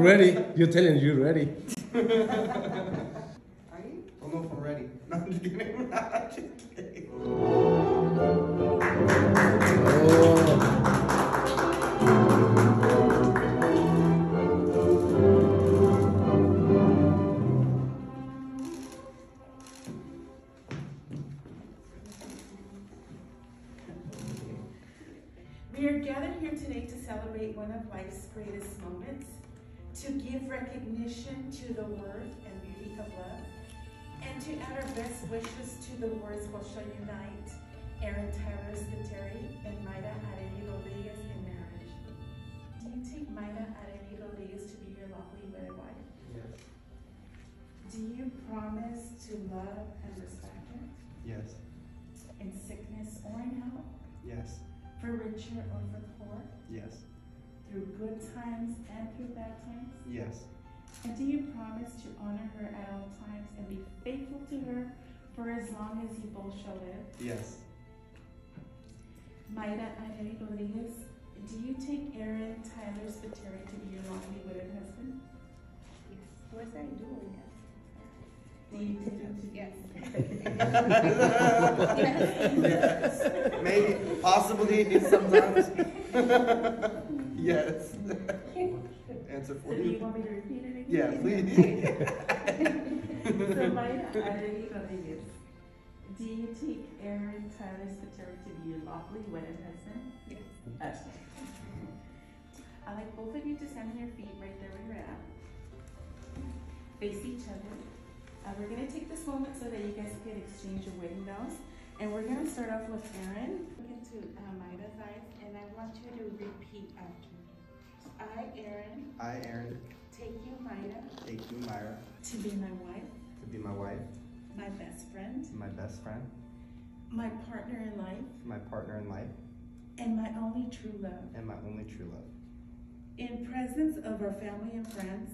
ready. You're telling you're ready. Are you? I don't know if I'm ready. No, I'm just kidding. I'm just kidding. We are gathered here today to celebrate one of life's greatest moments, to give recognition to the worth and beauty of love, and to add our best wishes to the words which shall unite Aaron Tyler Spiteri and Mayra Areli Rodriguez in marriage. Do you take Mayra Areli Rodriguez to be your lawfully wedded wife? Yes. Do you promise to love and respect her Yes. in sickness or in health, Yes. for richer or for poor, Yes. through good times and through bad times? Yes. And do you promise to honor her at all times and be faithful to her for as long as you both shall live? Yes. Mayra Areli Rodriguez, do you take Aaron Tyler Spiteri to be your lawfully wedded husband? Yes. What's I doing? Do you take him to Yes. Yes. Maybe, possibly, sometimes. Yes. Answer for So do you you. want me to repeat it again? Yeah, please. So Mayra Areli Rodriguez, do you take Aaron Tyler Spiteri to be your lawfully wedded husband? Yes. Okay. I'd like both of you to stand on your feet right there where you're at. Face each other. We're going to take this moment so that you guys can exchange your wedding vows. And we're going to start off with Aaron. Look into Mayra's eyes, and I want you to repeat after me. I, Aaron, I, Aaron, take you, Mayra, take you, Mayra, To be my wife, to be my wife, my best friend, my best friend, my partner in life, my partner in life, and my only true love. and my only true love. In presence of our family and friends,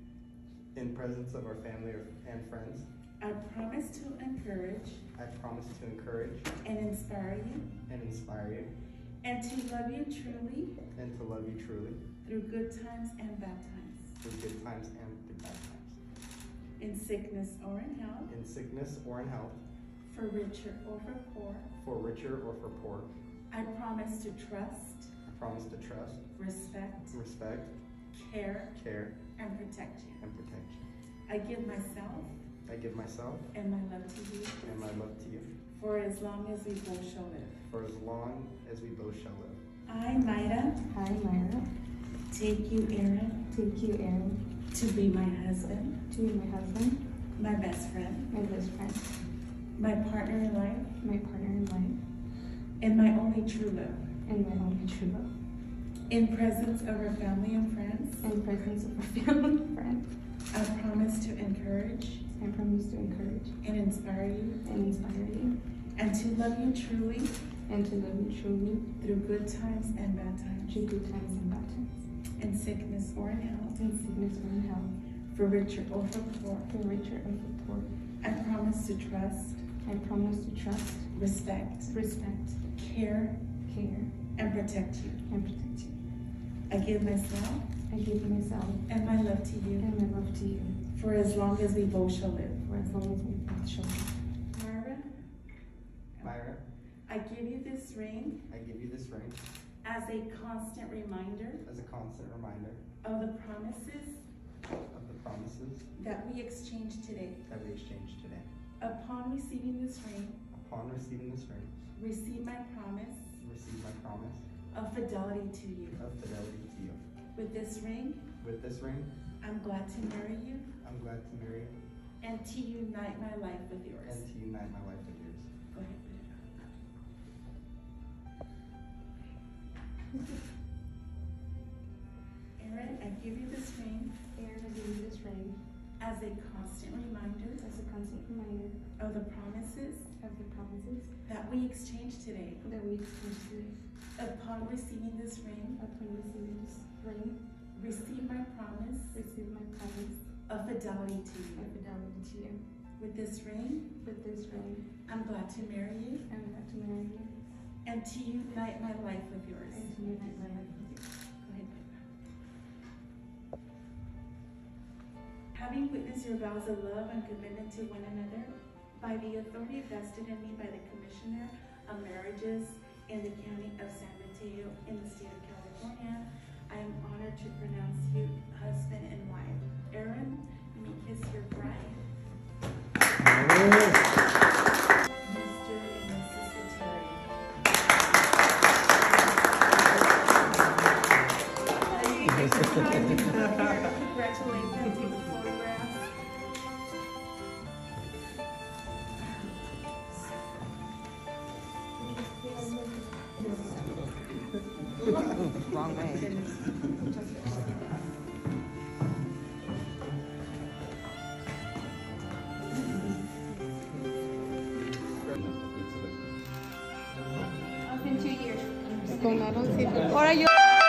In presence of our family and friends, I promise to encourage I promise to encourage and inspire you and inspire you and to love you truly and to love you truly through good times and bad times, through good times and through bad times, in sickness or in health, in sickness or in health, for richer or for poor. for richer or for poor. I promise to trust, I promise to trust, respect, respect, care, care, and protect you. and protect you. I give myself I give myself and my love to you and my love to you for as long as we both shall live. for as long as we both shall live. I, Mayra, Hi, Mayra, take you, Aaron, take you, Aaron, to be my husband, to be my husband, my best friend, my best friend, my partner in life, my partner in life, and my only true love. and my only true love. In presence of our family and friends, In presence of our family and friends, I promise to encourage I promise to encourage and inspire you and inspire you, and to love you truly and to love you truly through good times and bad times, through good times and bad times, in sickness or in health, in sickness or in health, for richer or for poor. for richer or for poor. I promise to trust, I promise to trust, respect, respect, care, care, and protect you. and protect you. I give myself I give myself and my love to you and my love to you for as long as we both shall live. for as long as we both shall live. Myra, Myra, I give you this ring I give you this ring as a constant reminder as a constant reminder of the promises of the promises that we exchanged today. that we exchanged today. Upon receiving this ring, Upon receiving this ring, receive my promise receive my promise of fidelity to you. of fidelity to you. With this ring, With this ring, I'm glad to marry you I'm glad to marry you and to unite my life with yours. and to unite my life with yours. Go ahead, put it on. Aaron, I give you this ring Aaron, I give you this ring as a constant reminder as a constant reminder of the promises of the promises that we exchanged today. that we exchanged today. Upon receiving this ring, Upon receiving this ring, receive my promise receive my promise of fidelity to of you. fidelity to you. With this ring, With this ring, I'm glad to marry you I'm glad to marry you and to unite my life with yours. and to unite my life with you. Go ahead, put it on. having witnessed your vows of love and commitment to one another, by the authority vested in me by the Commissioner of Marriages in the County of San Mateo in the state of California, I am honored to pronounce you husband and wife. Aaron, you may kiss your bride. Mr. and Mrs. Terry. Congratulate them, take the photographs. Wrong way. Open 2 years. Ahora yo.